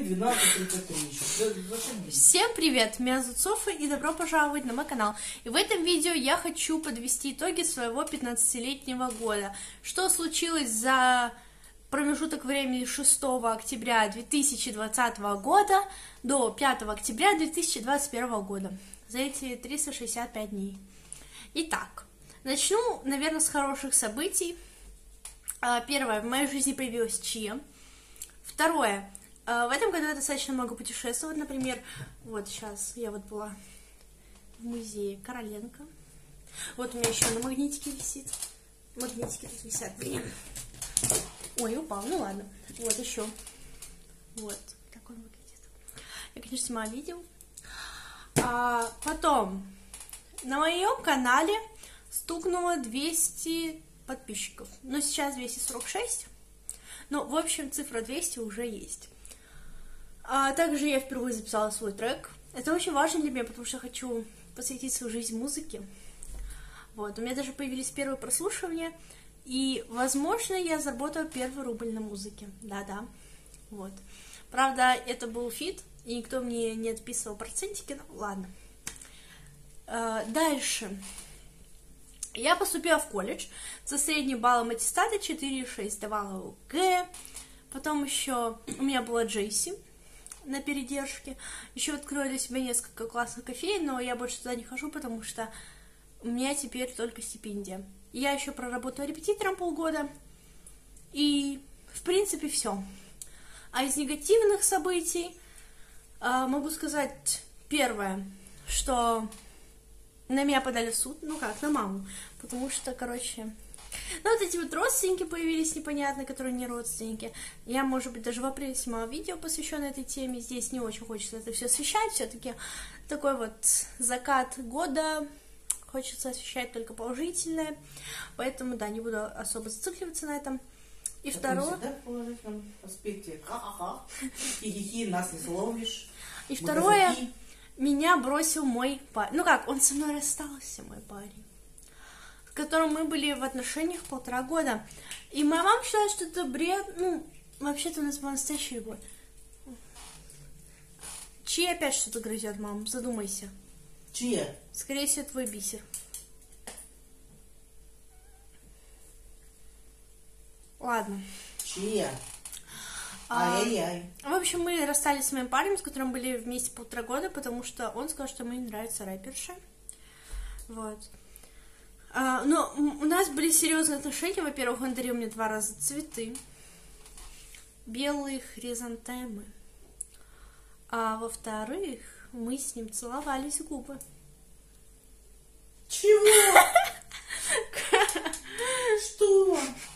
12:33. Всем привет, меня зовут Софа и добро пожаловать на мой канал. И в этом видео я хочу подвести итоги своего 15-летнего года. Что случилось за промежуток времени 6 октября 2020 года до 5 октября 2021 года. За эти 365 дней. Итак, начну, наверное, с хороших событий. Первое, в моей жизни появилась Чия. Второе, в этом году я достаточно много путешествовала. Например, вот сейчас я вот была в музее Короленко. Вот у меня еще на магнитике висит. Магнитики тут висят. Ой, упал, ну ладно. Вот еще. Вот, так он выглядит. Я, конечно, снимала видео. Потом, на моем канале стукнуло 200 подписчиков. Но сейчас 246. Но, в общем, цифра 200 уже есть. Также я впервые записала свой трек. Это очень важно для меня, потому что я хочу посвятить свою жизнь музыке. Вот, у меня даже появились первые прослушивания. И, возможно, я заработаю первый рубль на музыке. Да-да. Вот. Правда, это был фит, и никто мне не отписывал процентики. Ну, ладно. Дальше. Я поступила в колледж со средним баллом аттестата 4,6, давала ОГЭ. Потом еще у меня была Джейси на передержке. Еще открою для себя несколько классных кофеин, но я больше туда не хожу, потому что у меня теперь только стипендия. Я еще проработала репетитором полгода. И, в принципе, все. А из негативных событий могу сказать первое, что на меня подали в суд, ну как, на маму, потому что, короче, ну вот эти вот родственники появились непонятно, которые не родственники. Я, может быть, даже в апреле снимала видео, посвященное этой теме, здесь не очень хочется это все освещать, все-таки такой вот закат года, хочется освещать только положительное, поэтому, да, не буду особо зацикливаться на этом. И второе... нас не словишь. И второе... Меня бросил мой парень. Ну как, он со мной расстался, мой парень, с которым мы были в отношениях 1,5 года. И моя мама считает, что это бред. Ну, вообще-то у нас была настоящая любовь. Чьи опять что-то грызет, мам? Задумайся. Чья? Скорее всего, твой бисер. Ладно. Чья? Ай-яй-яй. В общем, мы расстались с моим парнем, с которым были вместе 1,5 года, потому что он сказал, что ему не нравится рэперша. Вот. Но у нас были серьезные отношения. Во-первых, он дарил мне 2 раза цветы. Белые хризантемы. А во-вторых, мы с ним целовались в губы. Чего? Что?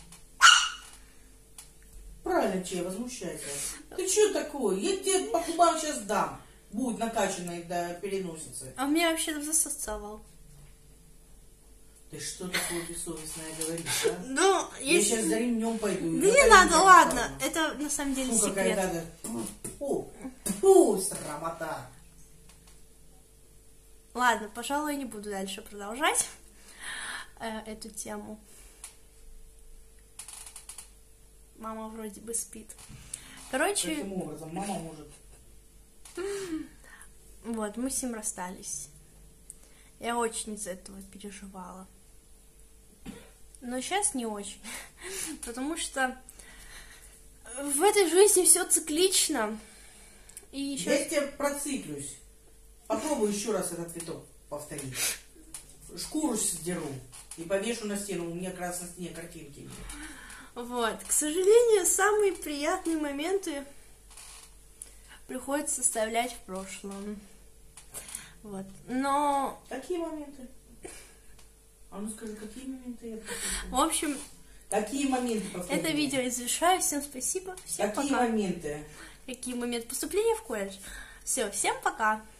Правильно, Чья, возмущайся. Ты что такое? Я тебе по губам сейчас дам. Будет накачанной до переносицы. А у меня вообще-то засос целовал. Ты что такое бессовестное говоришь, а? Ну, я сейчас за ремнем пойду. Да не надо, ладно. Это на самом деле секрет. Какая фу, срамота. Ладно, пожалуй, не буду дальше продолжать эту тему. Мама вроде бы спит. Короче... Каким образом? Мама может. Вот, мы с ним расстались. Я очень из-за этого переживала. Но сейчас не очень. Потому что в этой жизни все циклично. И еще... Я тебе проциклюсь. Попробуй еще раз этот виток повторить. Шкуру сдеру и повешу на стену. У меня как раз на стене картинки. Вот, к сожалению, самые приятные моменты приходится оставлять в прошлом. Вот, но... Какие моменты? А ну скажи, какие моменты? В общем, какие моменты? Это видео я завершаю. Всем спасибо. Всем какие пока. Моменты? Какие моменты? Поступления в колледж. Все, всем пока.